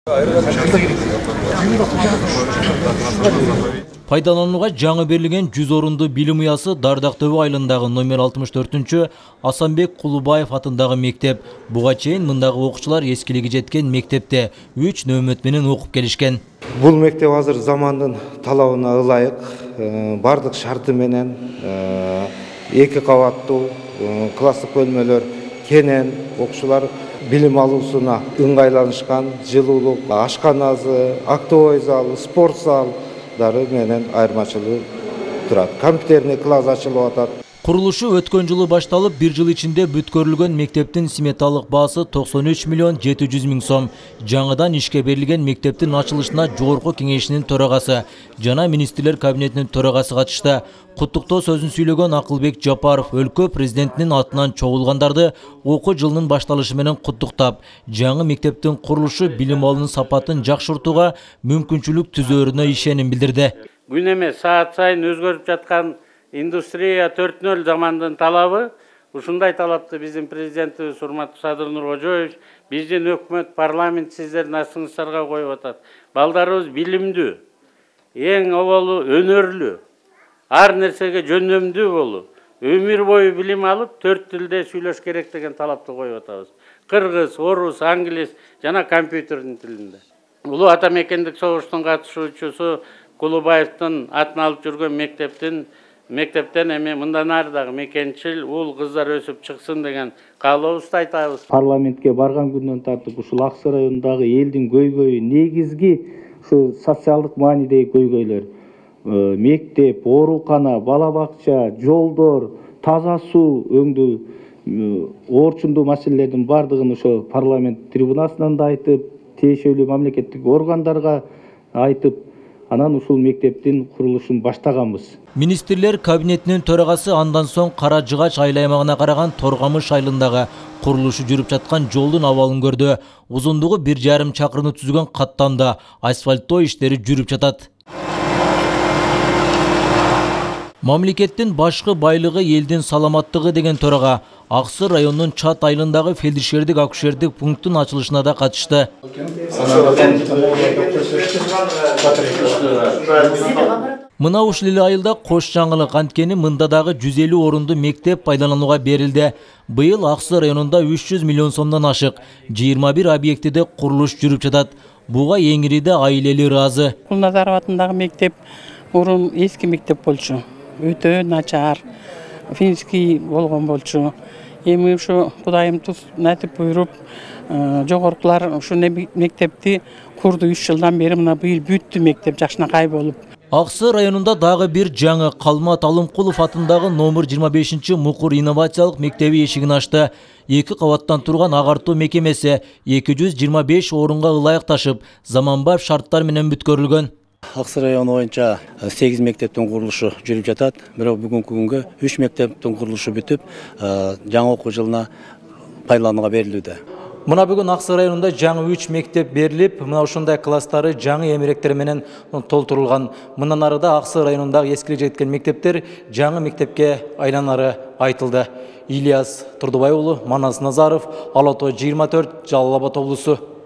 Пайдаланууга жаңы берилген 100 орунду билим уясы Дардактөбө айылындагы номер 64-чү Асанбек Кулубаев атындагы мектеп. Буга чейин мындагы окуучулар эскилиги жеткен мектепте 3 нөмөт менен окуп келишкен. Бул мектеп азыр замандын талабына ылайык, бардык шарты менен 2 кабаттуу класстык бөлмөлөр кенен, окуучулар билим алуусуна ыңгайланышкан, жылуулук, ашканасы, актовой зал, спорт залдары менен айырмачылыгы турат. Компьютерный класс ачылып атат. Курулушу өткөн жылы башталып, 1 жыл ичинде бүткөрүлгөн мектептин сметалык баасы 93 миллион 700 миң сом. Жаңыдан ишке берилген мектептин ачылышына Жогорку Кеңешинин төрагасы жана министрлер кабинетинин төрагасы катышты. Куттуктоо сөзүн сүйлөгөн Акылбек Жапаров өлкө президентинин атынан чогулгандарды окуу жылынын башталышы менен куттуктап, жаңы мектептин курулушу билим алуунун сапатын жакшыртууга мүмкүнчүлүк түзөөрүнө ишеним билдирди. Күн эмес саат сайын өзгөрүп жаткан индустрия 4.0 замандын талабы, ушундай талапты биздин президентибиз урматтуу Садыр Нуркожоевич, биздин өкмөт, парламент сиздердин астыңыздарга коюп атат. Балдарыбыз билимдүү, эң оболу өнөрлүү, ар нерсеге жөндөмдүү болуп, өмүр бою билим алып, 4 тилде сүйлөш керек деген талапты коюп атабыз. Кыргыз, орус, англис жана компьютердин тилинде. Улуу ата мекендик согуштун катышуучусу Кулубаевдин атын алып жүргөн мектептен эми мындан ары дагы мекенчил уул кыздар өсүп чыксын деген каалообузду айтабыз. Парламентке барган күндөн тартып ушул Аксы районундагы элдин көйгөйү, негизги ушу социалдык маанидеги көйгөйлөр, мектеп, оорукана, бала бакча, жолдор, таза суу өңдүү, орчундуу маселелердин бардыгын ошо парламент трибунасынан да айтып, тиешелүү мамлекеттик органдарга айтып, анан ушул мектептин курулушун баштаганбыз. Министрлер кабинетинин төрагасы андан соң Кара Жыгач айыл аймагына караган Торгамыш айылындагы курулушу жүрүп жаткан жолдун абалын көрдү. Узундугу 1,5 чакырымды түзгөн каттамда асфальттоо иштери жүрүп жатат. Мамлекеттин башкы байлыгы элдин саламаттыгы деген төрага Аксы районунун Чат айылындагы фельдшердик акушердик пункттун ачылышына да катышты. Мына ушул эле айылда кош жаңылык, анткени мында дагы 150 орунду мектеп пайдаланууга берилди. Быйыл Аксы районунда 300 миллион сомдон ашык 21 объектиде курулуш жүрүп жатат. Буга эңириде айыл ыраазы. Кулназаров атындагы мектеп мурун эски мектеп болчу. Өтө начар, финский болгон болчу. Эми ушу Кудайым туснатып буйруп, жогоркулар ушу мектепти курду 3 жылдан бери, мына быйыл бүттү мектеп жакшынакай болуп. Аксы районунда дагы бир жаңы Калмат Алымкулов атындагы номер 25 Мукур инновациялык мектеби эшигин ачты. 2 кабаттан турган агартуу мекемеси 225 орунга ылайыкташып, заманбап шарттар менен бүткөрүлгөн. Аксы району боюнча 8 мектептин курулушу жүрүп жатат. Бирок бүгүнкү күнгө 3 мектептин курулушу бүтүп, жаңы окуу жылына пайдаланууга берилүүдө. Мына бүгүн Аксы районунда жаңы 3 мектеп берилип, мына ушундай класстары жаңы эмеректер менен толтурулган. Мындан арыда Аксы районундагы эскилиги жеткен мектептер жаңы мектепке айланары айтылды. Ильяс Турдубай уулу, Манас Назаров, Ала Тоо 24, Жалал Абад облусу.